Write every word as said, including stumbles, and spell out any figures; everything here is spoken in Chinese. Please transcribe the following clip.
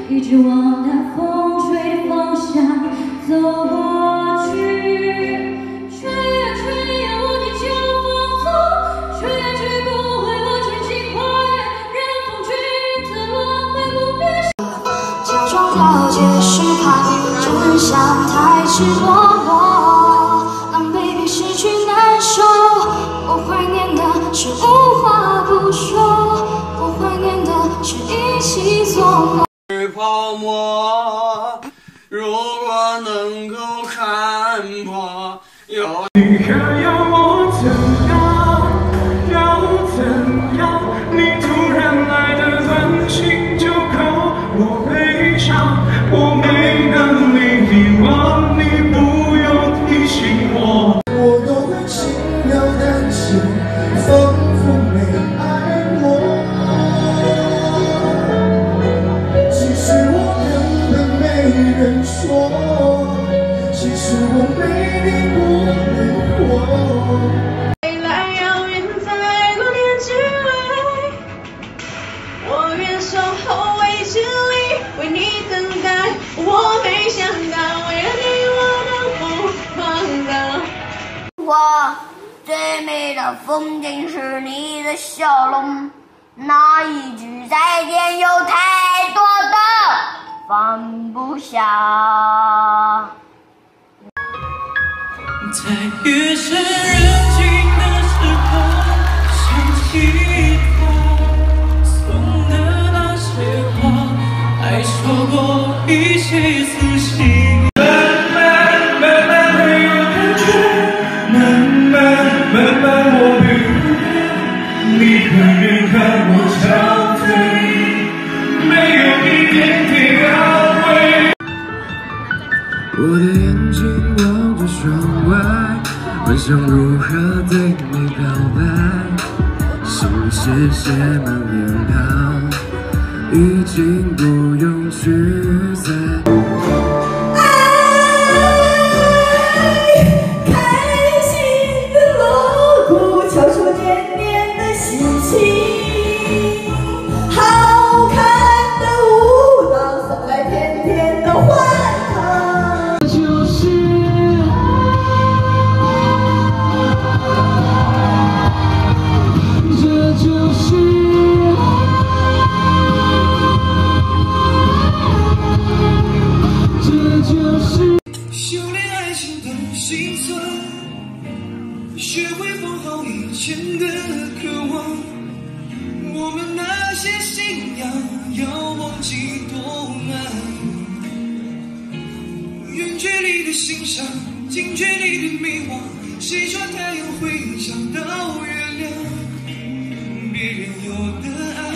一直往那风吹的方向走过去。吹呀吹呀，我的脚放纵，吹呀吹不回我前进跨越，任风吹的轮回不灭。 假装了解是怕真相太赤裸裸，让 baby 失去难受。我怀念的是无话不说，我怀念的是一起做梦。 是泡沫，如果能够看破，有你还要我怎样？要怎样？你突然来的短信就够我悲伤，我没能力遗忘你，不用提醒我。我都会轻描淡写，仿佛没爱过。其实我根本没人说，其实我没你过没过。 未来遥远在多年之外，我愿守候未知里，为你等待。我没想到，为了你我能不放荡。 我最美的风景是你的笑容，那一句再见有太多的放不下。 在夜深人静的时候，想起他送的那些话，还说过一起仔细。慢慢慢慢会有感觉，慢慢慢慢我会忽略，你可远看我憔悴，没有一点点安慰。我的眼睛望着窗外，幻想如何对你表白，心事写满脸庞，已经不用去猜。 开心的锣鼓敲出年年的喜庆，好看的舞蹈送来甜甜的欢腾。 就是这就是这就是修炼爱情的心酸，学会放好以前的渴望，我们那些信仰要忘记多难。远距离的欣赏，近距离的迷惘，谁说太阳会想到月亮？别人有的爱